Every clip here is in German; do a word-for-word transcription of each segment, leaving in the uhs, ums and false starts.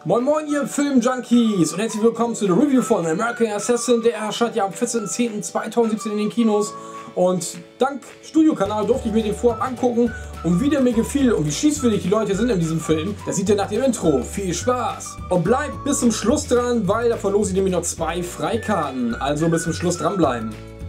Moin moin ihr Film-Junkies und herzlich willkommen zu der Review von American Assassin. Der erscheint ja am vierzehnten zehnten zweitausendsiebzehn in den Kinos und dank Studiokanal durfte ich mir den vorab angucken und wie der mir gefiel und wie schießwillig die Leute sind in diesem Film, das seht ihr nach dem Intro. Viel Spaß! Und bleibt bis zum Schluss dran, weil da verlose ich nämlich noch zwei Freikarten, also bis zum Schluss dranbleiben.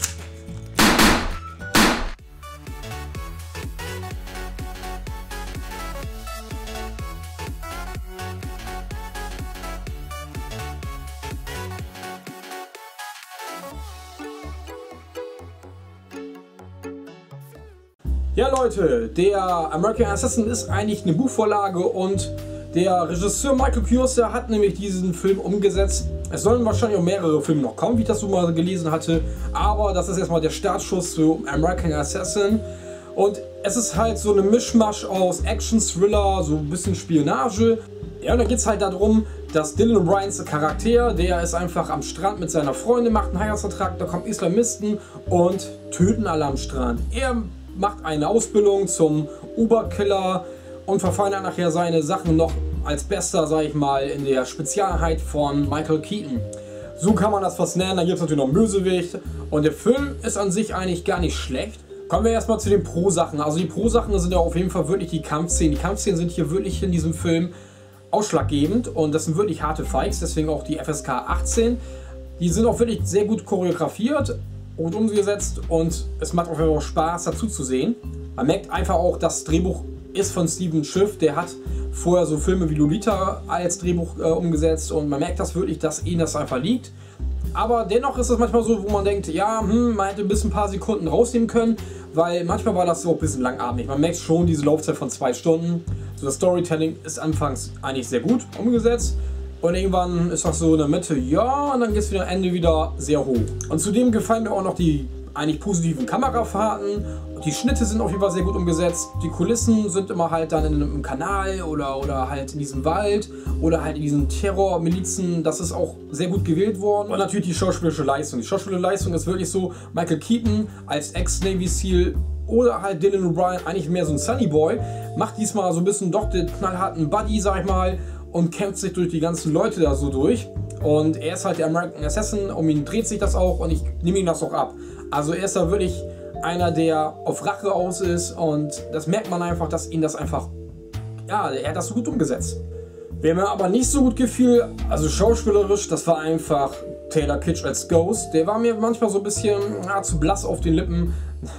Ja Leute, der American Assassin ist eigentlich eine Buchvorlage und der Regisseur Michael Cusa hat nämlich diesen Film umgesetzt. Es sollen wahrscheinlich auch mehrere Filme noch kommen, wie ich das so mal gelesen hatte, aber das ist erstmal der Startschuss zu American Assassin. Und es ist halt so eine Mischmasch aus Action, Thriller, so ein bisschen Spionage. Ja, und da geht es halt darum, dass Dylan O'Briens Charakter, der ist einfach am Strand mit seiner Freundin, macht einen Heiratsvertrag, da kommen Islamisten und töten alle am Strand. Er macht eine Ausbildung zum Uberkiller und verfeinert nachher seine Sachen noch als Bester, sag ich mal, in der Spezialeinheit von Michael Keaton. So kann man das fast nennen. Da gibt es natürlich noch Bösewicht und der Film ist an sich eigentlich gar nicht schlecht. Kommen wir erstmal zu den Pro-Sachen. Also die Pro-Sachen sind ja auf jeden Fall wirklich die Kampfszenen. Die Kampfszenen sind hier wirklich in diesem Film ausschlaggebend und das sind wirklich harte Fights, deswegen auch die F S K achtzehn. Die sind auch wirklich sehr gut choreografiert und umgesetzt und es macht auf jeden Fall Spaß dazu zu sehen. Man merkt einfach auch, das Drehbuch ist von Stephen Schiff, der hat vorher so Filme wie Lolita als Drehbuch äh, umgesetzt und man merkt das wirklich, dass ihnen das einfach liegt. Aber dennoch ist es manchmal so, wo man denkt, ja, hm, man hätte bis ein paar Sekunden rausnehmen können, weil manchmal war das so ein bisschen langatmig. Man merkt schon diese Laufzeit von zwei Stunden. So das Storytelling ist anfangs eigentlich sehr gut umgesetzt. Und irgendwann ist das so in der Mitte, ja, und dann geht es wieder am Ende wieder sehr hoch. Und zudem gefallen mir auch noch die eigentlich positiven Kamerafahrten. Die Schnitte sind auf jeden Fall sehr gut umgesetzt. Die Kulissen sind immer halt dann in einem Kanal oder, oder halt in diesem Wald oder halt in diesen Terrormilizen. Das ist auch sehr gut gewählt worden. Und natürlich die schauspielerische Leistung. Die schauspielerische Leistung ist wirklich so, Michael Keaton als Ex-Navy Seal oder halt Dylan O'Brien, eigentlich mehr so ein Sunny Boy, macht diesmal so ein bisschen doch den knallharten Buddy, sag ich mal, und kämpft sich durch die ganzen Leute da so durch. Und er ist halt der American Assassin, um ihn dreht sich das auch und ich nehme ihm das auch ab. Also er ist da wirklich einer, der auf Rache aus ist und das merkt man einfach, dass ihn das einfach, ja, er hat das so gut umgesetzt. Wer mir aber nicht so gut gefiel, also schauspielerisch, das war einfach Taylor Kitsch als Ghost. Der war mir manchmal so ein bisschen ja, zu blass auf den Lippen.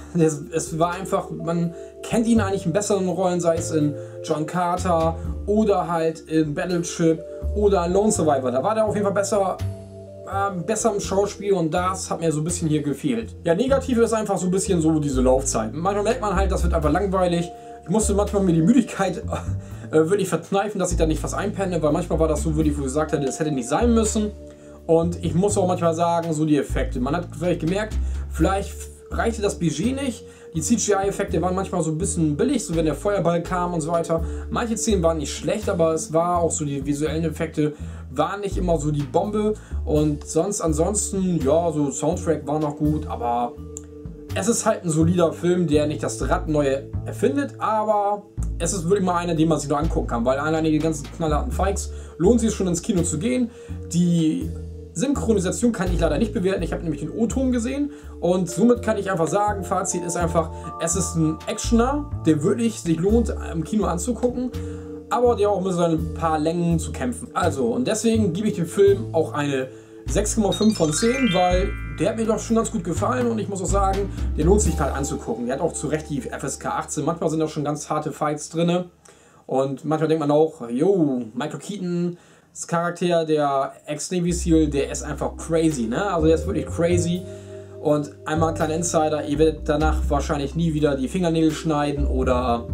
Es war einfach, man kennt ihn eigentlich in besseren Rollen, sei es in John Carter oder halt in Battleship oder in Lone Survivor. Da war der auf jeden Fall besser, äh, besser im Schauspiel und das hat mir so ein bisschen hier gefehlt. Ja, negativ ist einfach so ein bisschen so diese Laufzeit. Manchmal merkt man halt, das wird einfach langweilig. Ich musste manchmal mir die Müdigkeit äh, wirklich verkneifen, dass ich da nicht was einpenne, weil manchmal war das so, würde ich gesagt hätte, das hätte nicht sein müssen. Und ich muss auch manchmal sagen, so die Effekte. Man hat vielleicht gemerkt, vielleicht reichte das Budget nicht. Die C G I-Effekte waren manchmal so ein bisschen billig, so wenn der Feuerball kam und so weiter. Manche Szenen waren nicht schlecht, aber es war auch so, die visuellen Effekte waren nicht immer so die Bombe. Und sonst, ansonsten, ja, so Soundtrack war noch gut, aber es ist halt ein solider Film, der nicht das Rad neu erfindet, aber es ist wirklich mal einer, den man sich nur angucken kann, weil alleine die ganzen knallharten Fikes lohnt sich schon ins Kino zu gehen. Die Synchronisation kann ich leider nicht bewerten, ich habe nämlich den O-Ton gesehen und somit kann ich einfach sagen, Fazit ist einfach, es ist ein Actioner, der wirklich sich lohnt im Kino anzugucken, aber der auch mit seinen paar Längen zu kämpfen. Also und deswegen gebe ich dem Film auch eine sechs Komma fünf von zehn, weil der hat mir doch schon ganz gut gefallen und ich muss auch sagen, der lohnt sich halt anzugucken. Der hat auch zu Recht die F S K achtzehn, manchmal sind da schon ganz harte Fights drin und manchmal denkt man auch, yo, Michael Keaton, das Charakter, der Ex-Navy Seal, der ist einfach crazy, ne? Also der ist wirklich crazy. Und einmal ein kleiner Insider, ihr werdet danach wahrscheinlich nie wieder die Fingernägel schneiden oder,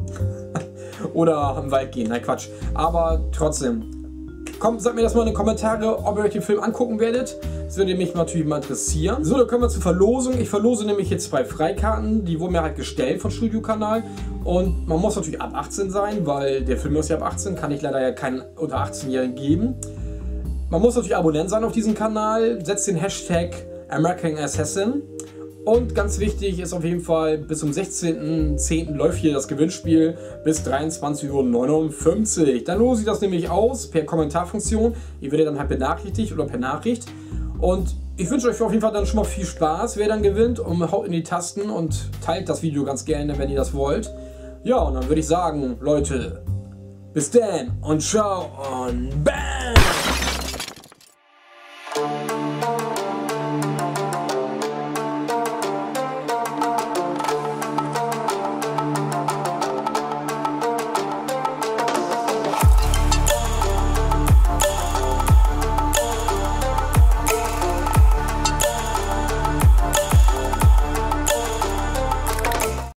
oder im Wald gehen. Nein, Quatsch. Aber trotzdem, kommt, sagt mir das mal in die Kommentare, ob ihr euch den Film angucken werdet. Das würde mich natürlich mal interessieren. So, dann kommen wir zur Verlosung. Ich verlose nämlich jetzt zwei Freikarten. Die wurden mir halt gestellt von Studiokanal. Und man muss natürlich ab achtzehn sein, weil der Film ist ja ab achtzehn. Kann ich leider ja keinen unter achtzehnjährigen geben. Man muss natürlich Abonnent sein auf diesem Kanal. Setzt den Hashtag American Assassin. Und ganz wichtig ist auf jeden Fall, bis zum sechzehnten zehnten läuft hier das Gewinnspiel bis dreiundzwanzig Uhr neunundfünfzig. Dann lose ich das nämlich aus per Kommentarfunktion. Ihr werdet dann halt benachrichtigt oder per Nachricht. Und ich wünsche euch auf jeden Fall dann schon mal viel Spaß, wer dann gewinnt. Und haut in die Tasten und teilt das Video ganz gerne, wenn ihr das wollt. Ja, und dann würde ich sagen, Leute, bis dann und ciao und bam!